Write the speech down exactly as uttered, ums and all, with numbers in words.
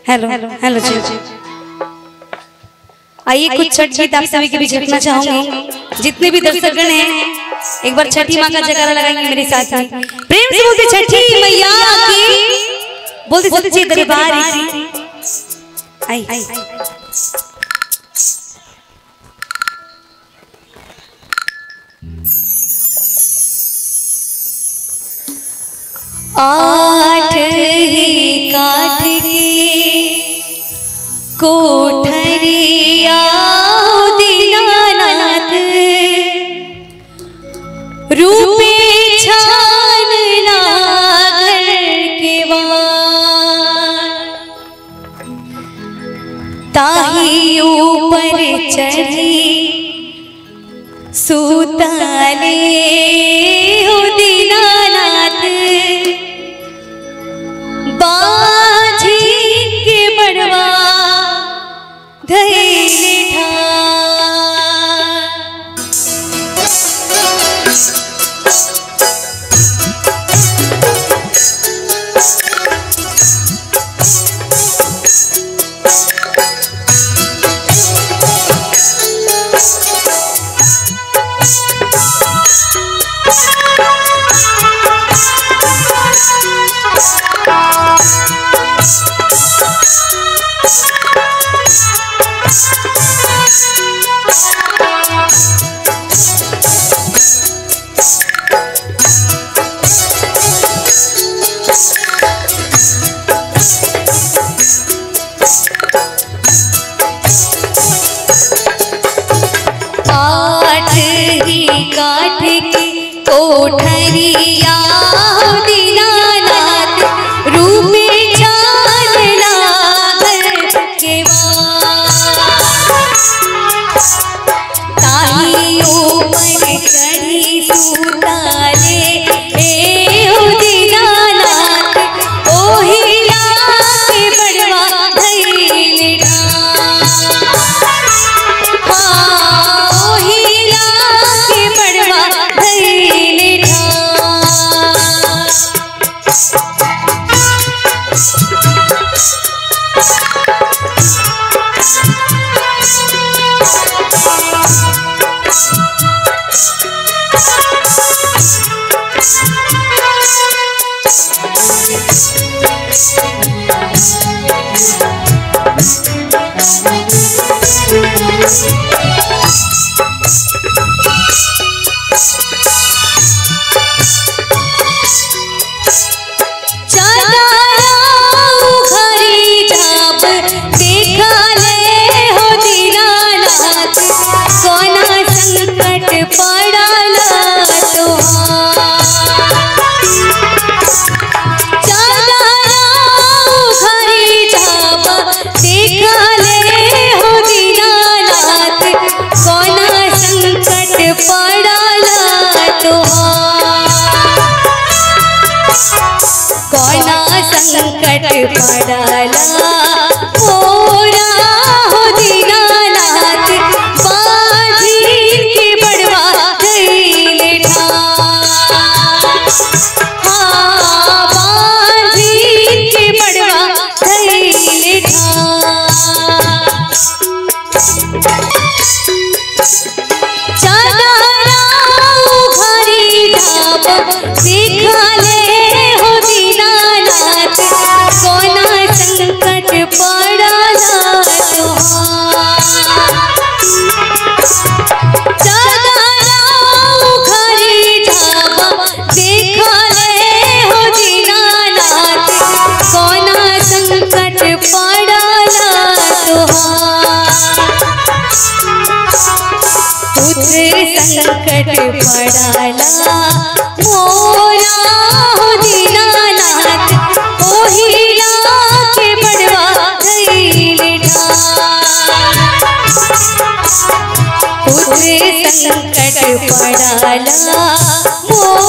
Hello hello जी। आइए कुछ छठ गीत आप सभी के बीच रखना चाहूंगी। जितने भी दर्शकगण हैं एक बार छठी माँ का जयकारा लगाएंगे मेरे साथ में। प्रेम से बोलते छठी मैया की, बोलते बोलते दरबार की। आई आई आठ ही काठ की कोठरिया दीनानाथ रूपे छान नागर के वार ताही ऊपर चढ़ी सुताले हो दीनानाथ बाजी के बड़वा धैले काठ की कोठरिया दीनानाथ रूपे छान नागर के वार ताही ऊपर चढ़ी सुताले ए हो दीनानाथ ओहिला के बड़वा धैले संकट पड़ला मोरा हो दीनानाथ बाजी के बड़वा धैले हाँ बाजी के बड़वा धैले चादरा उघारी ढाब दिखाले हो दीनानाथ कोना संकट पड़ला चादरा उघारी ढाब दिखाले हो दीनानाथ कोना संकट पड़ला पुत्र संकट पड़ला मोरा हो दीनानाथ ओहिला के बड़वा धैले पुत्र संकट पड़ला मोरा